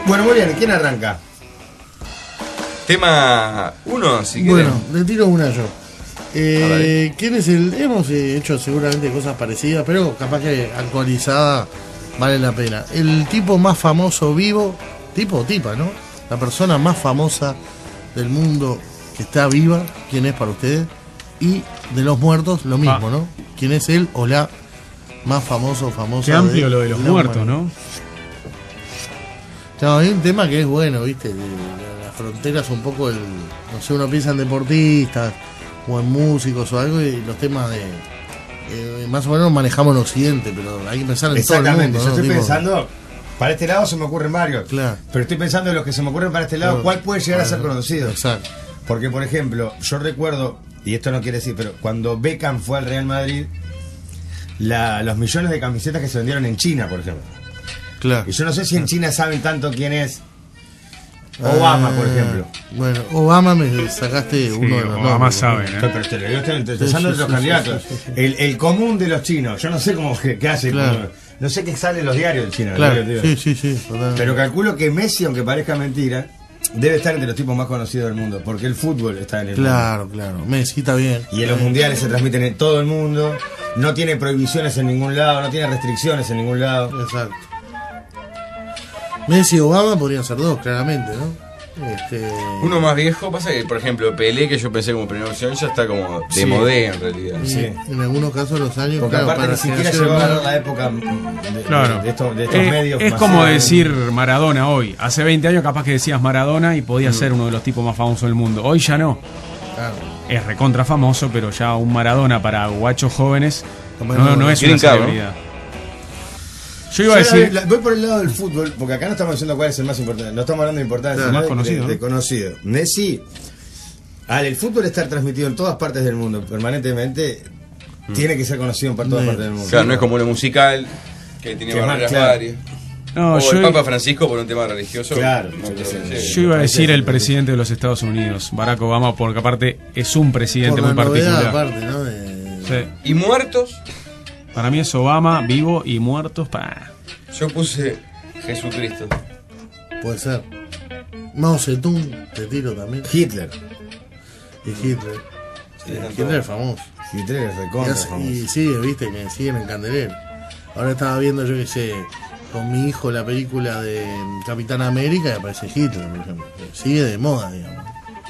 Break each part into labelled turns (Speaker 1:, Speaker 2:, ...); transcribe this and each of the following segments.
Speaker 1: Bueno, muy bien, ¿quién arranca?
Speaker 2: Tema 1, si
Speaker 3: Bueno,
Speaker 2: quieren.
Speaker 3: le tiro una yo. ¿Quién es el...? Hemos hecho seguramente cosas parecidas, pero capaz que actualizada vale la pena. El tipo más famoso vivo, tipo o tipa, ¿no? La persona más famosa del mundo que está viva, ¿quién es para ustedes? Y de los muertos, lo mismo, ¿no? ¿Quién es él o la más famoso o famosa?
Speaker 4: Qué amplio lo de los muertos, ¿no?
Speaker 3: No, hay un tema que es bueno, ¿viste? Las fronteras un poco, no sé, uno piensa en deportistas o en músicos o algo, y los temas de más o menos manejamos en Occidente, pero hay que pensar en todo el mundo,
Speaker 1: Exactamente,
Speaker 3: ¿no?
Speaker 1: yo estoy
Speaker 3: Tipo,
Speaker 1: pensando, para este lado se me ocurren varios,
Speaker 3: claro.
Speaker 1: pero estoy pensando en los que se me ocurren para este lado, ¿cuál puede llegar a ser conocido?
Speaker 3: Exacto.
Speaker 1: Porque, por ejemplo, yo recuerdo, y esto no quiere decir, pero cuando Beckham fue al Real Madrid, los millones de camisetas que se vendieron en China, por ejemplo.
Speaker 3: Claro.
Speaker 1: Y yo no sé si en China saben tanto quién es Obama, por ejemplo.
Speaker 3: Bueno, Obama me sacaste uno de los
Speaker 4: Obama
Speaker 3: nombres,
Speaker 4: sabe,
Speaker 3: ¿no?
Speaker 4: ¿eh?
Speaker 1: Pero te lo digo, estoy pensando en los candidatos. El común de los chinos, yo no sé cómo qué hace,
Speaker 3: Claro.
Speaker 1: no sé qué sale en los diarios de China.
Speaker 3: Claro,
Speaker 1: tío.
Speaker 3: sí, totalmente.
Speaker 1: Pero calculo que Messi, aunque parezca mentira, debe estar entre los tipos más conocidos del mundo, porque el fútbol está en el mundo.
Speaker 3: Claro, Messi está bien.
Speaker 1: Y en los mundiales se transmiten en todo el mundo, no tiene prohibiciones en ningún lado, no tiene restricciones en ningún lado.
Speaker 3: Exacto. Messi y Obama podrían ser dos, claramente, ¿no?
Speaker 2: Uno más viejo, pasa que, por ejemplo, Pelé, que yo pensé como primera opción, ya está como de
Speaker 1: Sí.
Speaker 2: modé en realidad.
Speaker 3: Y
Speaker 1: Sí.
Speaker 3: en algunos casos los años,
Speaker 1: Porque
Speaker 3: claro,
Speaker 1: aparte
Speaker 3: para
Speaker 1: ni siquiera
Speaker 3: generaciones
Speaker 1: llegó a
Speaker 3: nuevas.
Speaker 1: la época
Speaker 4: Claro.
Speaker 1: de estos medios.
Speaker 4: Es
Speaker 1: masivos.
Speaker 4: como decir Maradona hoy. Hace 20 años capaz que decías Maradona y podía ser uno de los tipos más famosos del mundo. Hoy ya no.
Speaker 3: Claro.
Speaker 4: Es recontra famoso, pero ya un Maradona para guachos jóvenes no es una
Speaker 2: Quieren cabo,
Speaker 4: celebridad. Yo iba a decir...
Speaker 1: Voy por el lado del fútbol, porque acá no estamos diciendo cuál es el más importante. No estamos hablando de importancia,
Speaker 4: Claro,
Speaker 1: sino
Speaker 4: más conocido,
Speaker 1: de
Speaker 4: ¿no?
Speaker 1: conocido. Messi, al el fútbol estar transmitido en todas partes del mundo permanentemente, tiene que ser conocido en todas partes del mundo.
Speaker 2: Claro, no es como lo musical, que tiene
Speaker 1: Que más,
Speaker 2: barreras
Speaker 1: claro.
Speaker 2: varias.
Speaker 4: No,
Speaker 2: O
Speaker 4: yo,
Speaker 2: el Papa Francisco por un tema religioso.
Speaker 1: Claro,
Speaker 2: no
Speaker 1: yo
Speaker 2: creo
Speaker 1: qué
Speaker 2: que
Speaker 1: sé.
Speaker 2: llegue.
Speaker 4: yo iba a decir el presidente de los Estados Unidos, Barack Obama, porque aparte es un presidente
Speaker 3: Por
Speaker 4: muy
Speaker 3: la novedad,
Speaker 4: particular.
Speaker 3: aparte, ¿no?
Speaker 4: Sí.
Speaker 2: Y muertos,
Speaker 4: Para mí es Obama, vivo y muertos.
Speaker 2: yo puse Jesucristo.
Speaker 3: Puede ser. Mao Zedong, te tiro también.
Speaker 1: Hitler.
Speaker 3: Y Hitler.
Speaker 2: Sí,
Speaker 3: Hitler es famoso.
Speaker 1: Hitler es
Speaker 3: Y,
Speaker 1: recontra
Speaker 3: hace-
Speaker 1: famoso.
Speaker 3: y sigue, viste, que siguen en Candelero. Ahora estaba viendo, yo que sé, con mi hijo la película de Capitán América y aparece Hitler, por ejemplo. Sigue de moda, digamos.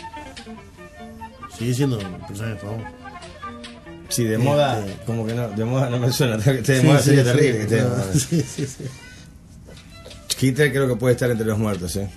Speaker 3: Sigue siendo un personaje famoso.
Speaker 1: Sí, de moda, como que no, de moda no me suena. Que esté de
Speaker 3: Sí,
Speaker 1: moda
Speaker 3: sí,
Speaker 1: sería
Speaker 3: sí,
Speaker 1: terrible que esté de
Speaker 3: no,
Speaker 1: moda.
Speaker 3: sí, sí, sí.
Speaker 1: Hitler creo que puede estar entre los muertos, ¿eh?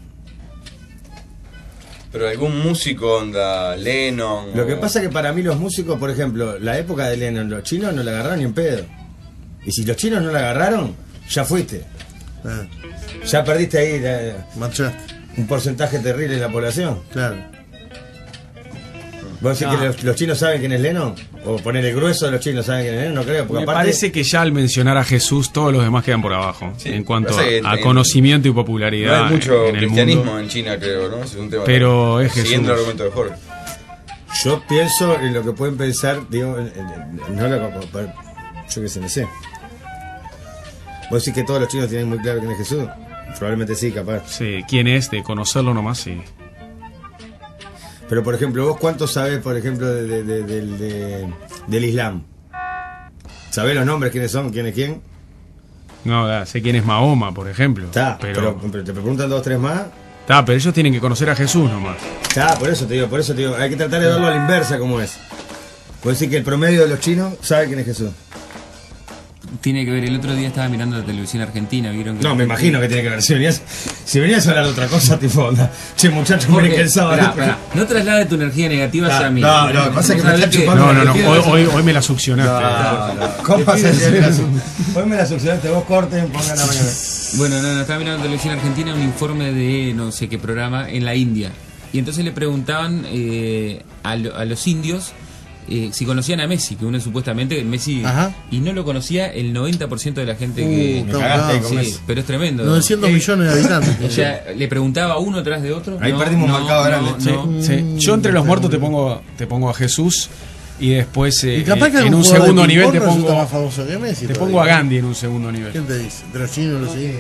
Speaker 2: Pero algún músico, onda, Lennon.
Speaker 1: Lo que
Speaker 2: o-
Speaker 1: pasa es que para mí los músicos, por ejemplo, la época de Lennon, los chinos no la agarraron ni en pedo. Y si los chinos no la agarraron, ya fuiste.
Speaker 3: Ah,
Speaker 1: Ya perdiste ahí
Speaker 3: marchaste,
Speaker 1: un porcentaje terrible de la población.
Speaker 3: claro.
Speaker 1: ¿Vos decís
Speaker 4: No.
Speaker 1: que los chinos saben quién es Lennon? ¿O poner el grueso de los chinos saben quién es Lennon? No creo, porque
Speaker 4: Me
Speaker 1: aparte...
Speaker 4: parece que ya al mencionar a Jesús todos los demás quedan por abajo.
Speaker 2: Sí,
Speaker 4: en cuanto
Speaker 2: pasa que
Speaker 4: a
Speaker 2: en-
Speaker 4: conocimiento y
Speaker 2: No
Speaker 4: popularidad
Speaker 2: hay mucho
Speaker 4: en el
Speaker 2: cristianismo
Speaker 4: mundo.
Speaker 2: en China, creo, ¿no? Ese es un tema.
Speaker 4: Pero
Speaker 2: también.
Speaker 4: es Jesús.
Speaker 2: Siguiendo el argumento de Jorge.
Speaker 1: Yo pienso en lo que pueden pensar, digo, no yo qué sé, no sé. ¿Vos decís que todos los chinos tienen muy claro quién es Jesús? Probablemente sí, capaz.
Speaker 4: Sí, quién es, de conocerlo nomás, sí.
Speaker 1: Pero, por ejemplo, ¿vos cuánto sabés, por ejemplo, del Islam? ¿Sabés los nombres, quiénes son, quién es quién?
Speaker 4: No, sé quién es Mahoma, por ejemplo.
Speaker 1: Está,
Speaker 4: pero
Speaker 1: pero te preguntan dos, tres más.
Speaker 4: pero ellos tienen que conocer a Jesús nomás.
Speaker 1: Está, por eso te digo, hay que tratar de verlo a la inversa como es. Vos decís que el promedio de los chinos sabe quién es Jesús.
Speaker 5: Tiene que ver, el otro día estaba mirando la televisión argentina, vieron que...
Speaker 1: No, me imagino que tiene que ver. Si venías a hablar de otra cosa, tipo, onda, che, muchachos,
Speaker 5: Jorge,
Speaker 1: miren que el sábado...
Speaker 5: pará, no traslades tu energía negativa hacia mí.
Speaker 1: no, pasa que me
Speaker 5: Vos sabés
Speaker 1: está chupando
Speaker 4: No,
Speaker 1: la
Speaker 4: hoy me la succionaste.
Speaker 1: ¿Cómo pasa? Hoy me la succionaste, vos corten, pongan la mañana.
Speaker 5: Bueno, no, estaba mirando la televisión argentina un informe de no sé qué programa en la India. Y entonces le preguntaban a los indios si conocían a Messi, que uno supuestamente Messi...
Speaker 3: Ajá.
Speaker 5: Y no lo conocía el 90% de la gente que...
Speaker 1: Me cagaste ahí con
Speaker 5: Sí,
Speaker 1: Messi.
Speaker 5: pero es tremendo.
Speaker 3: 900 millones de habitantes.
Speaker 5: O sea, le preguntaba uno tras de otro.
Speaker 1: Ahí perdimos un mercado grande.
Speaker 4: Sí. Yo entre los muertos te pongo a Jesús y después
Speaker 3: Y capaz que
Speaker 4: en
Speaker 3: algún
Speaker 4: un
Speaker 3: jugador
Speaker 4: segundo
Speaker 3: de
Speaker 4: nivel te
Speaker 3: ping-pong resulta
Speaker 4: pongo
Speaker 3: más famoso que Messi
Speaker 4: te
Speaker 3: todavía.
Speaker 4: pongo a Gandhi en un segundo nivel.
Speaker 3: ¿Quién te dice? De los chinos lo siguen.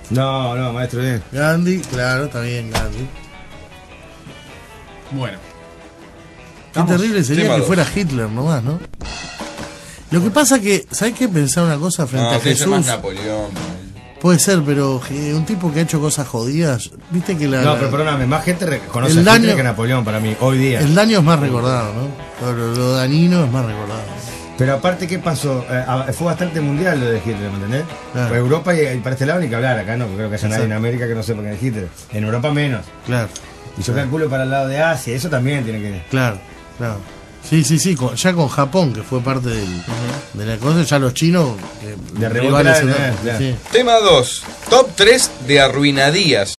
Speaker 1: No, maestro, bien.
Speaker 3: Gandhi, claro, está bien, Gandhi.
Speaker 4: Bueno.
Speaker 3: Qué terrible sería
Speaker 2: Tema
Speaker 3: que
Speaker 2: dos.
Speaker 3: fuera Hitler nomás, ¿no? Lo que pasa que, ¿sabes qué? Pensar una cosa frente
Speaker 2: No,
Speaker 3: a
Speaker 2: que es más
Speaker 3: Jesús.
Speaker 2: Napoleón.
Speaker 3: Puede ser, pero un tipo que ha hecho cosas jodidas, viste que
Speaker 1: No, pero perdóname, más gente reconoce
Speaker 3: el
Speaker 1: a Hitler
Speaker 3: daño-
Speaker 1: que Napoleón para mí, hoy día.
Speaker 3: el daño es más recordado, ¿no? Lo dañino es más recordado.
Speaker 1: Pero aparte, ¿qué pasó? Fue bastante mundial lo de Hitler, ¿me entendés?
Speaker 3: Claro.
Speaker 1: Pues Europa y para este lado ni que hablar, acá no creo que haya nadie en
Speaker 3: Exacto.
Speaker 1: América que no sepa quién es Hitler. En Europa menos.
Speaker 3: Claro,
Speaker 1: Y yo calculo para el lado de Asia, eso también tiene que...
Speaker 3: claro. Sí, ya con Japón, que fue parte de la cosa, ya los chinos...
Speaker 1: De
Speaker 3: rivales
Speaker 1: rebote,
Speaker 3: enormes,
Speaker 1: claro.
Speaker 3: sí.
Speaker 2: Tema 2. Top 3 de arruinadías.